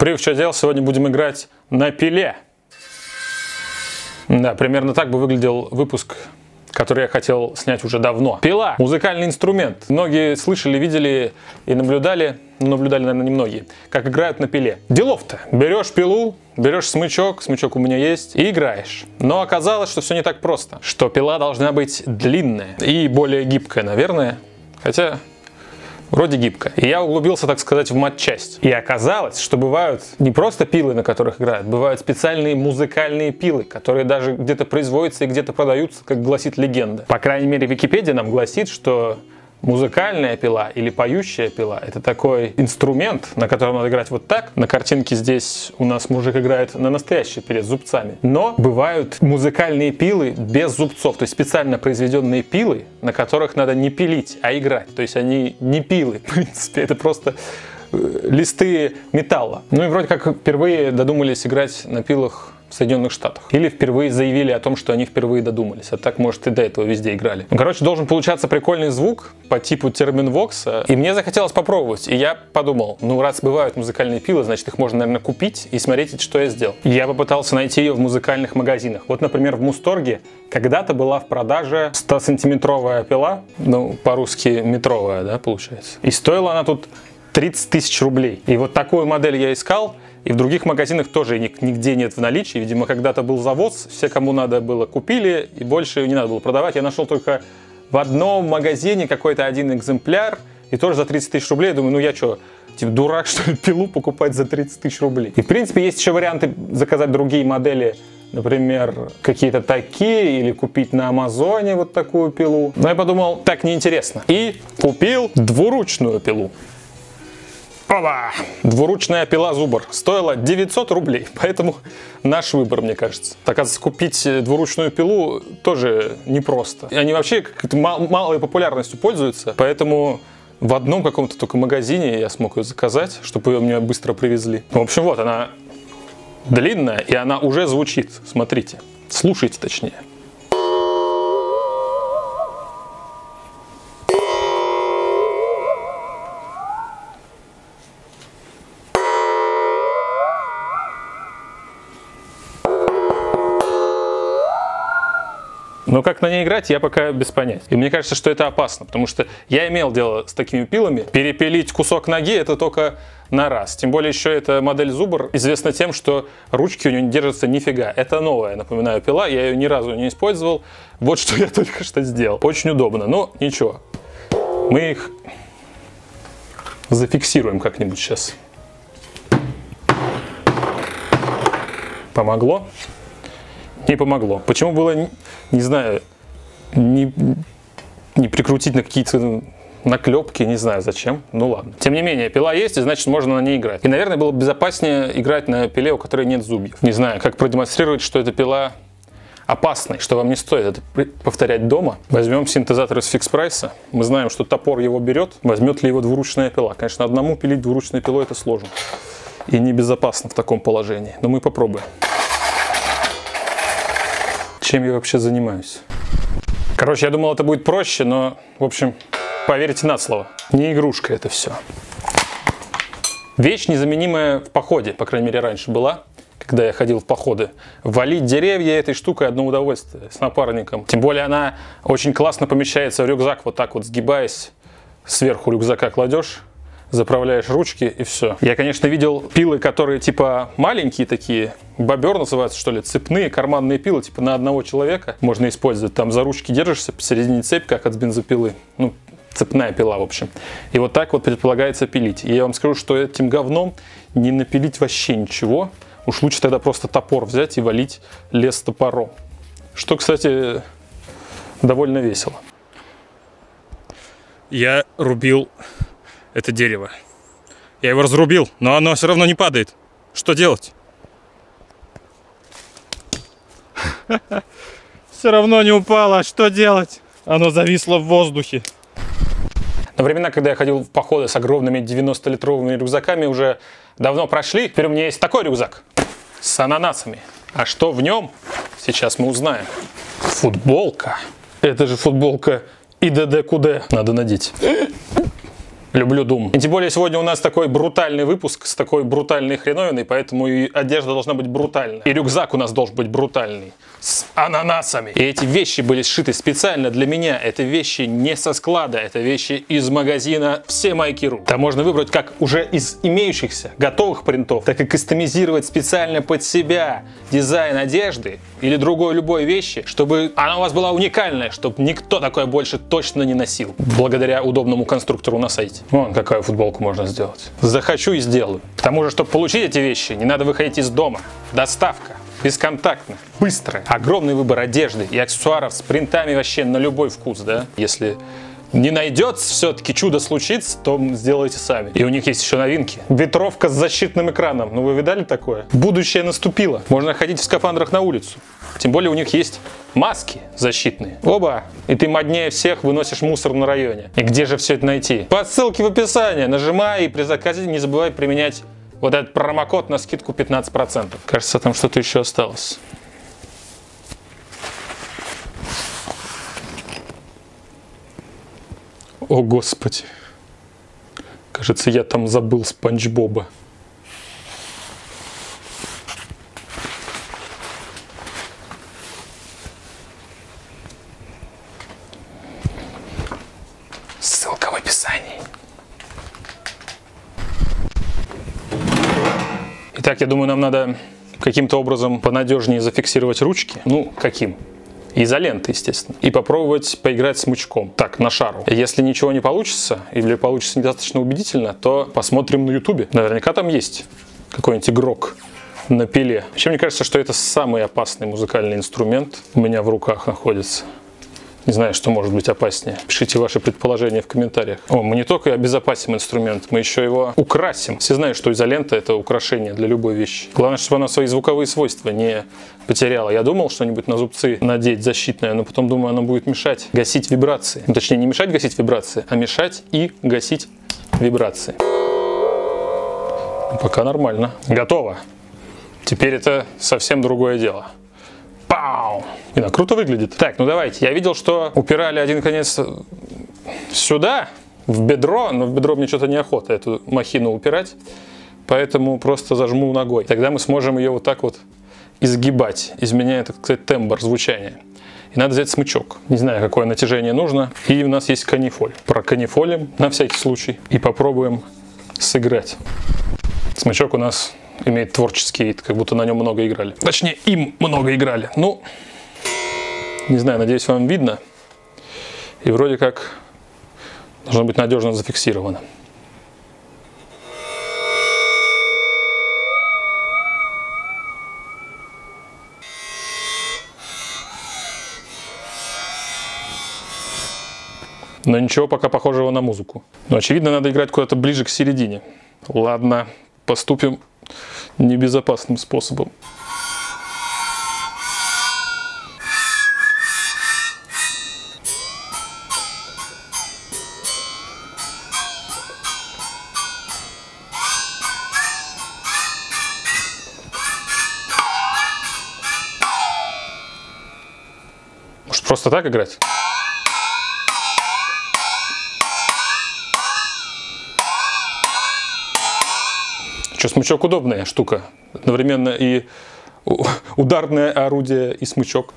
Привет, что делал? Сегодня будем играть на пиле. Да, примерно так бы выглядел выпуск, который я хотел снять уже давно. Пила – музыкальный инструмент. Многие слышали, видели и наблюдали, наверное, немногие, как играют на пиле. Делов-то. Берешь пилу, берешь смычок у меня есть, и играешь. Но оказалось, что все не так просто. Что пила должна быть длинная и более гибкая, наверное. Хотя... вроде гибко. И я углубился, так сказать, в матчасть. И оказалось, что бывают не просто пилы, на которых играют, бывают специальные музыкальные пилы, которые даже где-то производятся и где-то продаются, как гласит легенда. По крайней мере, Википедия нам гласит, что музыкальная пила или поющая пила – это такой инструмент, на котором надо играть вот так. На картинке здесь у нас мужик играет на настоящей пиле с зубцами. Но бывают музыкальные пилы без зубцов, то есть специально произведенные пилы, на которых надо не пилить, а играть. То есть они не пилы, в принципе, это просто листы металла. Ну и вроде как впервые додумались играть на пилах в Соединенных Штатах. Или впервые заявили о том, что они впервые додумались. А так, может, и до этого везде играли. Ну, короче, должен получаться прикольный звук по типу терминвокса. И мне захотелось попробовать. И я подумал, ну, раз бывают музыкальные пилы, значит, их можно, наверное, купить и смотреть, что я сделал. Я попытался найти ее в музыкальных магазинах. Вот, например, в Мусторге когда-то была в продаже 100-сантиметровая пила. Ну, по-русски метровая, да, получается. И стоила она тут 30 тысяч рублей. И вот такую модель я искал. И в других магазинах тоже нигде нет в наличии. Видимо, когда-то был завоз, все, кому надо было, купили, и больше не надо было продавать. Я нашел только в одном магазине какой-то один экземпляр, и тоже за 30 тысяч рублей. Думаю, ну я что, типа дурак, что ли, пилу покупать за 30 тысяч рублей? И в принципе есть еще варианты заказать другие модели, например, какие-то такие, или купить на Амазоне вот такую пилу. Но я подумал, так неинтересно. И купил двуручную пилу. Опа! Двуручная пила Зубр стоила 900 рублей, поэтому наш выбор, мне кажется. Оказывается, купить двуручную пилу тоже непросто. И они вообще как-то малой популярностью пользуются, поэтому в одном каком-то только магазине я смог ее заказать, чтобы ее мне быстро привезли. В общем, вот она длинная, и она уже звучит. Смотрите, слушайте точнее. Но как на ней играть, я пока без понятия. И мне кажется, что это опасно, потому что я имел дело с такими пилами. Перепилить кусок ноги — это только на раз. Тем более еще эта модель Зубр известна тем, что ручки у нее не держатся нифига. Это новая, напоминаю, пила. Я ее ни разу не использовал. Вот что я только что сделал. Очень удобно. Но ничего. Мы их зафиксируем как-нибудь сейчас. Помогло? Не помогло. Почему было, не знаю, не прикрутить на какие-то наклепки, не знаю зачем, ну ладно. Тем не менее, пила есть, и значит можно на ней играть. И, наверное, было бы безопаснее играть на пиле, у которой нет зубьев. Не знаю, как продемонстрировать, что эта пила опасная, что вам не стоит это повторять дома. Возьмем синтезатор из фикс-прайса. Мы знаем, что топор его берет. Возьмет ли его двуручная пила? Конечно, одному пилить двуручной пилой это сложно. И небезопасно в таком положении. Но мы попробуем. Чем я вообще занимаюсь? Короче, я думал, это будет проще, но, в общем, поверьте на слово. Не игрушка это все. Вещь незаменимая в походе, по крайней мере, раньше была, когда я ходил в походы. Валить деревья этой штукой одно удовольствие, с напарником. Тем более она очень классно помещается в рюкзак, вот так вот сгибаясь, сверху рюкзака кладешь, заправляешь ручки и все. Я, конечно, видел пилы, которые типа маленькие такие, бобер называются, что ли, цепные карманные пилы, типа на одного человека можно использовать. Там за ручки держишься, посередине цепь, как от бензопилы. Ну, цепная пила, в общем. И вот так вот предполагается пилить. И я вам скажу, что этим говном не напилить вообще ничего. Уж лучше тогда просто топор взять и валить лес топором. Что, кстати, довольно весело. Я рубил это дерево. Я его разрубил, но оно все равно не падает. Что делать? Все равно не упало. Что делать? Оно зависло в воздухе. На времена, когда я ходил в походы с огромными 90-литровыми рюкзаками, уже давно прошли. Теперь у меня есть такой рюкзак с ананасами. А что в нем? Сейчас мы узнаем. Футболка. Это же футболка ИДД-КУД. Надо надеть. Люблю Doom. И тем более сегодня у нас такой брутальный выпуск с такой брутальной хреновиной, поэтому и одежда должна быть брутальная. И рюкзак у нас должен быть брутальный. С ананасами. И эти вещи были сшиты специально для меня. Это вещи не со склада, это вещи из магазина Всемайки.ру. Там можно выбрать как уже из имеющихся готовых принтов, так и кастомизировать специально под себя дизайн одежды или другой любой вещи, чтобы она у вас была уникальная, чтобы никто такое больше точно не носил. Благодаря удобному конструктору на сайте. Вон какую футболку можно сделать. Захочу и сделаю. К тому же, чтобы получить эти вещи, не надо выходить из дома. Доставка. Бесконтактно, быстро. Огромный выбор одежды и аксессуаров с принтами вообще на любой вкус, да? Если не найдется, все-таки чудо случится, то сделайте сами. И у них есть еще новинки. Ветровка с защитным экраном. Ну вы видали такое? Будущее наступило. Можно ходить в скафандрах на улицу. Тем более у них есть маски защитные. Оба! И ты моднее всех выносишь мусор на районе. И где же все это найти? По ссылке в описании. Нажимай и при заказе не забывай применять вот этот промокод на скидку 15%. Кажется, там что-то еще осталось. О, Господи. Кажется, я там забыл Спанч Боба. Ссылка в описании. Итак, я думаю, нам надо каким-то образом понадежнее зафиксировать ручки. Ну, каким? Изолентой, естественно. И попробовать поиграть с смычком. Так, на шару. Если ничего не получится, или получится недостаточно убедительно, то посмотрим на ютубе. Наверняка там есть какой-нибудь игрок на пиле. Вообще, мне кажется, что это самый опасный музыкальный инструмент у меня в руках находится. Не знаю, что может быть опаснее. Пишите ваши предположения в комментариях. О, мы не только обезопасим инструмент, мы еще его украсим. Все знают, что изолента — это украшение для любой вещи. Главное, чтобы она свои звуковые свойства не потеряла. Я думал что-нибудь на зубцы надеть защитное, но потом думаю, оно будет мешать гасить вибрации. Ну, точнее, не мешать гасить вибрации, а мешать и гасить вибрации. Пока нормально. Готово. Теперь это совсем другое дело. Пау! И круто выглядит. Так, ну давайте. Я видел, что упирали один конец сюда, в бедро, но в бедро мне что-то неохота эту махину упирать, поэтому просто зажму ногой. Тогда мы сможем ее вот так вот изгибать, изменяя, так сказать, тембр звучания. И надо взять смычок. Не знаю, какое натяжение нужно. И у нас есть канифоль. Проканифолим на всякий случай и попробуем сыграть. Смычок у нас имеет творческий вид, как будто на нем много играли. Точнее, им много играли. Ну, не знаю, надеюсь, вам видно. И вроде как должно быть надежно зафиксировано. Но ничего пока похожего на музыку. Но очевидно, надо играть куда-то ближе к середине. Ладно, поступим небезопасным способом. Может, просто так играть? Что, смычок удобная штука. Одновременно и ударное орудие, и смычок.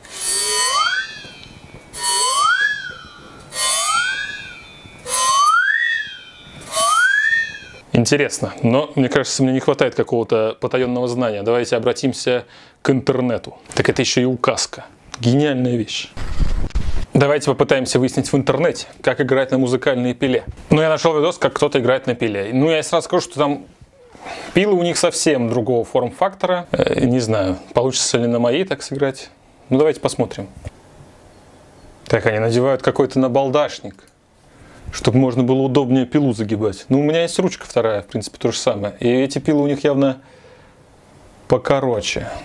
Интересно, но мне кажется, мне не хватает какого-то потаенного знания. Давайте обратимся к интернету. Так это еще и указка. Гениальная вещь. Давайте попытаемся выяснить в интернете, как играть на музыкальной пиле. Ну, я нашел видос, как кто-то играет на пиле. Ну, я сразу скажу, что там пилы у них совсем другого форм-фактора. Не знаю, получится ли на моей так сыграть. Ну, давайте посмотрим. Так, они надевают какой-то набалдашник, чтобы можно было удобнее пилу загибать. Ну, у меня есть ручка вторая, в принципе, то же самое. И эти пилы у них явно покороче.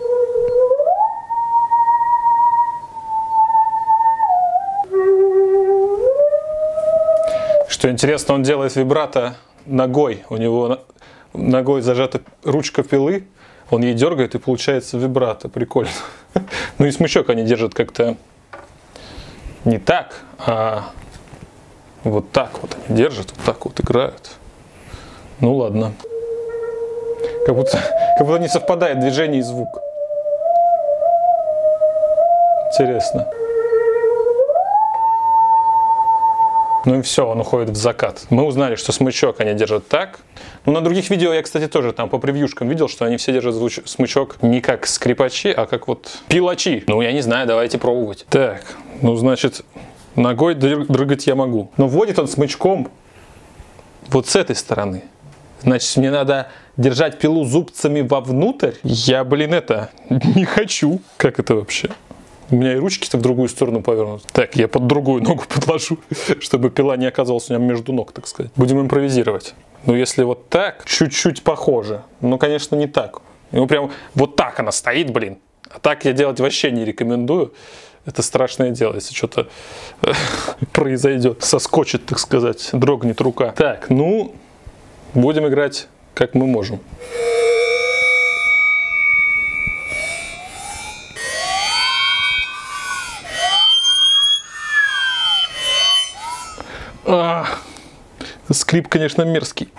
Что интересно, он делает вибрато ногой. У него ногой зажата ручка пилы, он ей дергает, и получается вибрато. Прикольно. Ну и смычок они держат как-то не так, а Вот так вот они держат, вот так вот играют. Ну ладно. Как будто не совпадает движение и звук. Интересно. Ну и все, он уходит в закат. Мы узнали, что смычок они держат так. Но на других видео я, кстати, тоже там по превьюшкам видел, что они все держат смычок не как скрипачи, а как вот пилачи. Ну, я не знаю, давайте пробовать. Так, ну, значит, ногой дрыгать я могу. Но вводит он смычком вот с этой стороны. Значит, мне надо держать пилу зубцами вовнутрь? Я, блин, это не хочу. Как это вообще? У меня и ручки-то в другую сторону повернуты. Так, я под другую ногу подложу, чтобы пила не оказалась у меня между ног, так сказать. Будем импровизировать. Ну, если вот так, чуть-чуть похоже. Ну, конечно, не так. Ну, прям вот так она стоит, блин. А так я делать вообще не рекомендую. Это страшное дело, если что-то произойдет. Соскочит, так сказать, дрогнет рука. Так, ну, будем играть, как мы можем. Скрип, конечно, мерзкий.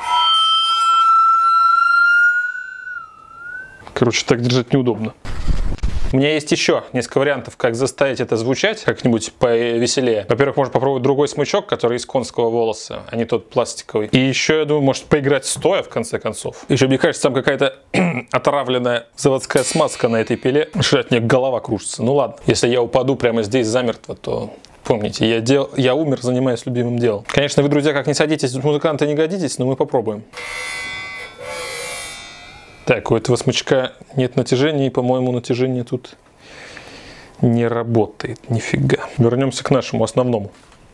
Короче, так держать неудобно. У меня есть еще несколько вариантов, как заставить это звучать как-нибудь повеселее. Во-первых, можно попробовать другой смычок, который из конского волоса, а не тот пластиковый. И еще, я думаю, может поиграть стоя, в конце концов. Еще, мне кажется, там какая-то отравленная заводская смазка на этой пиле. Что от нее голова кружится. Ну ладно, если я упаду прямо здесь замертво, то... Помните, я умер, занимаясь любимым делом. Конечно, вы, друзья, как не садитесь, музыканты не годитесь, но мы попробуем. Так, у этого смычка нет натяжения, и, по-моему, натяжение тут не работает. Нифига. Вернемся к нашему основному.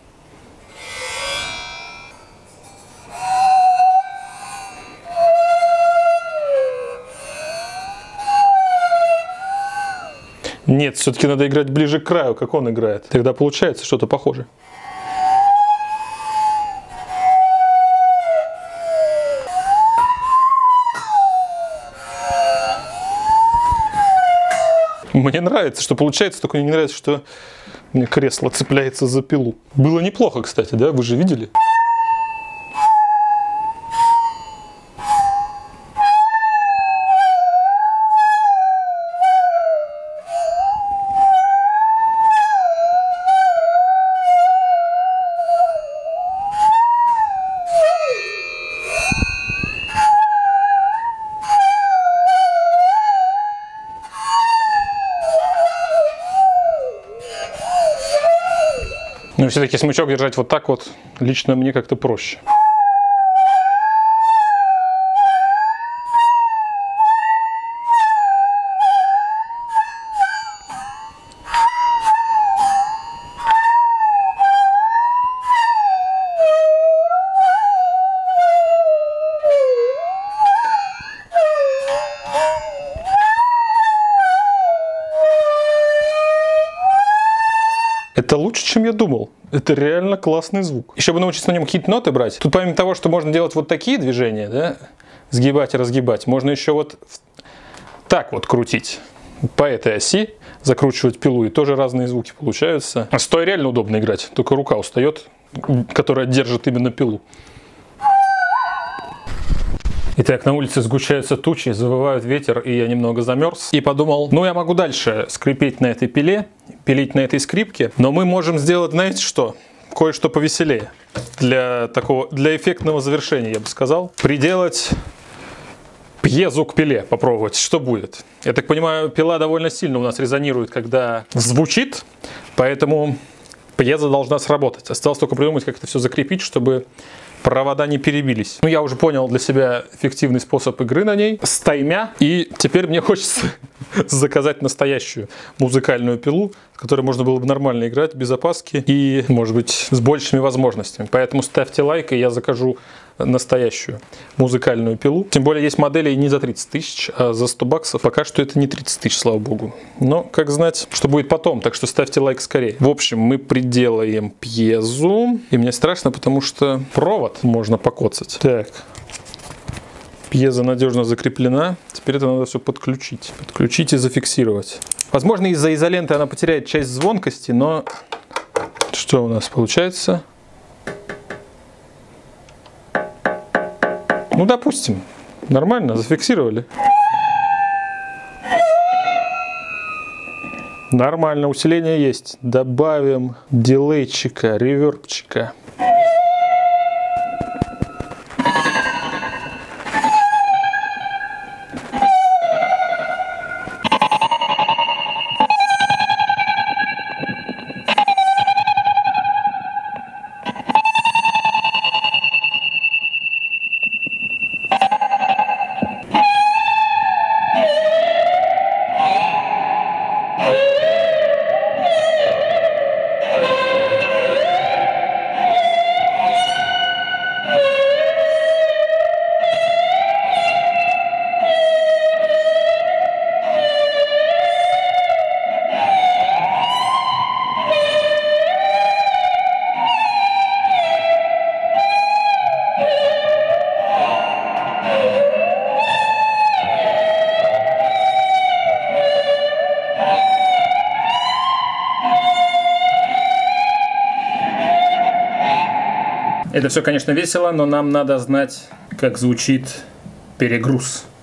Нет, все-таки надо играть ближе к краю, как он играет. Тогда получается что-то похожее. Мне нравится, что получается, только мне не нравится, что мне кресло цепляется за пилу. Было неплохо, кстати, да? Вы же видели? Но все-таки смычок держать вот так вот лично мне как-то проще. Это лучше, чем я думал. Это реально классный звук. Еще бы научиться на нем какие-то ноты брать. Тут помимо того, что можно делать вот такие движения, да, сгибать и разгибать, можно еще вот так вот крутить по этой оси, закручивать пилу, и тоже разные звуки получаются. А стоя реально удобно играть, только рука устает, которая держит именно пилу. Итак, на улице сгущаются тучи, завывает ветер, и я немного замерз. И подумал, ну я могу дальше скрипеть на этой пиле, пилить на этой скрипке, но мы можем сделать, знаете что? Кое-что повеселее. Для эффектного завершения, я бы сказал. Приделать пьезу к пиле, попробовать, что будет. Я так понимаю, пила довольно сильно у нас резонирует, когда звучит, поэтому пьеза должна сработать. Осталось только придумать, как это все закрепить, чтобы провода не перебились. Ну, я уже понял для себя эффективный способ игры на ней, стаймя, и теперь мне хочется заказать настоящую музыкальную пилу, с которой можно было бы нормально играть, без опаски и, может быть, с большими возможностями. Поэтому ставьте лайк, и я закажу настоящую музыкальную пилу. Тем более есть модели не за 30 тысяч, а за 100 баксов. Пока что это не 30 тысяч, слава богу. Но как знать, что будет потом, так что ставьте лайк скорее. В общем, мы приделаем пьезу. И мне страшно, потому что провод можно покоцать. Так, пьеза надежно закреплена. Теперь это надо все подключить. Подключить и зафиксировать. Возможно, из-за изоленты она потеряет часть звонкости, но что у нас получается? Ну, допустим. Нормально, зафиксировали. Нормально, усиление есть. Добавим дилейчика, ревербчика. Это все, конечно, весело, но нам надо знать, как звучит перегруз.